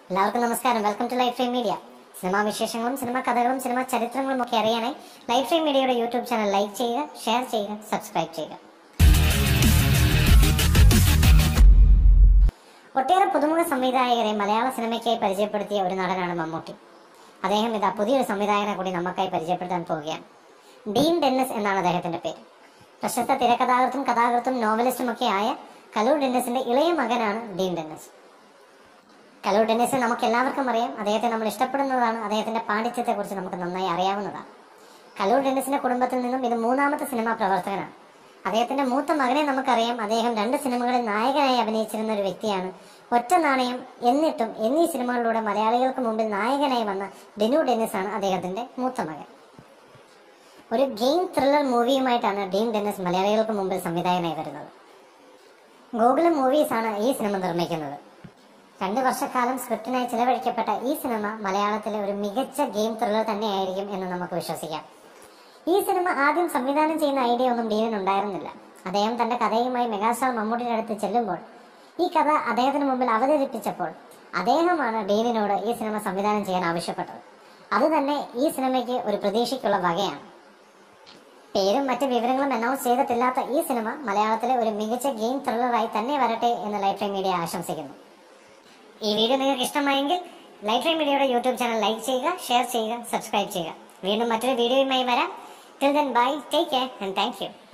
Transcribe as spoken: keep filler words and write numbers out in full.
എല്ലാവർക്കും നമസ്കാരം. Welcome to life frame media. Cinema വിശേഷങ്ങളും സിനിമാ കഥകളും സിനിമാ ചരിത്രങ്ങളും ഒക്കെ അറിയാനായി ലൈഫ് ഫ്രെയിം മീഡിയയുടെ യൂട്യൂബ് ചാനൽ ലൈക്ക് ചെയ്യുക, ഷെയർ ചെയ്യുക, സബ്സ്ക്രൈബ് ചെയ്യുക. ഒട്ടേറെ പുതുമുഖ സംവിധായകരെ മലയാള സിനിമയ്ക്കായി പരിചയപ്പെടുത്തിയ ഒരു നടനാണ് മമ്മൂട്ടി. അദ്ദേഹം ഇതാ പുതിയൊരു സംവിധായകനെ കൂടി നമുക്കായി പരിചയപ്പെടുത്താൻ പോവുകയാണ്. ഡീൻ ഡെന്നിസ് എന്നാണ് അദ്ദേഹത്തിന്റെ പേര്. പ്രശസ്ത തിരക്കഥാകൃത്തും കഥാകൃത്തും നോവലിസ്റ്റും ഒക്കെ ആയ കലൂർ ഡെന്നിസിന്റെ ഇളയ മകനാണ് ഡീൻ ഡെന്നിസ്. കലൂർ ഡെന്നിസ് നമുക്ക് എല്ലാവർക്കും അറിയാം. അദ്ദേഹത്തെ നമ്മൾ ഇഷ്ടപ്പെടുന്നതാണ്. അദ്ദേഹത്തിന്റെ പാണ്ഡിത്യത്തെ കുറിച്ച് നമുക്ക് നന്നായി അറിയാവുന്നതാണ്. കലൂർ ഡെന്നിസിന്റെ കുടുംബത്തിൽ നിന്നും ഇത് മൂന്നാമത്തെ സിനിമാ പ്രവർത്തകനാണ്. അദ്ദേഹത്തിന്റെ മൂത്ത മകനെ നമുക്കറിയാം. അദ്ദേഹം രണ്ട് സിനിമകളിൽ നായകനായി അഭിനയിച്ചിരുന്ന ഒരു വ്യക്തിയാണ്. ഒറ്റ നാണയം, എന്നിട്ടും എന്നീ സിനിമകളിലൂടെ മലയാളികൾക്ക് മുമ്പിൽ നായകനായി വന്ന ഡിനു ഡെന്നിസ് ആണ് അദ്ദേഹത്തിന്റെ മൂത്ത മകൻ. ഒരു ഗെയിം ത്രില്ലർ മൂവിയുമായിട്ടാണ് ഡീൻ ഡെന്നിസ് മലയാളികൾക്ക് മുമ്പിൽ സംവിധായകനായി വരുന്നത്. ഗോകുലം മൂവീസ് ആണ് ഈ സിനിമ നിർമ്മിക്കുന്നത്. രണ്ട് വർഷക്കാലം സ്ക്രിപ്റ്റിനായി ചിലവഴിക്കപ്പെട്ട ഈ സിനിമ മലയാളത്തിലെ ഒരു മികച്ച ഗെയിം ത്രില്ലർ തന്നെയായിരിക്കും എന്ന് നമുക്ക് വിശ്വസിക്കാം. ഈ സിനിമ ആദ്യം സംവിധാനം ചെയ്യുന്ന ഐഡിയ ഒന്നും ഡീനിന് ഉണ്ടായിരുന്നില്ല. അദ്ദേഹം തന്റെ കഥയുമായി മെഗാസ്റ്റാർ മമ്മൂട്ടിയുടെ അടുത്ത് ചെല്ലുമ്പോൾ ഈ കഥ അദ്ദേഹത്തിന് മുമ്പിൽ അവതരിപ്പിച്ചപ്പോൾ അദ്ദേഹമാണ് ഡീനിനോട് ഈ സിനിമ സംവിധാനം ചെയ്യാൻ ആവശ്യപ്പെട്ടത്. അതുതന്നെ ഈ സിനിമയ്ക്ക് ഒരു പ്രതീക്ഷയ്ക്കുള്ള വകയാണ്. പേരും മറ്റ് വിവരങ്ങളും അനൗൺസ് ചെയ്തിട്ടില്ലാത്ത ഈ സിനിമ മലയാളത്തിലെ ഒരു മികച്ച ഗെയിം ത്രില്ലറായി തന്നെ വരട്ടെ എന്ന് ലൈഫ് ഫ്രെയിം മീഡിയ ആശംസിക്കുന്നു. ഈ വീഡിയോ നിങ്ങൾക്ക് ഇഷ്ടമായെങ്കിൽ ലൈഫ് ഫ്രെയിം മീഡിയയുടെ യൂട്യൂബ് ചാനൽ ലൈക്ക് ചെയ്യുക, ഷെയർ ചെയ്യുക, സബ്സ്ക്രൈബ് ചെയ്യുക. വീണ്ടും മറ്റൊരു വീഡിയോയുമായി വരാം. Till then bye, take care and thank U.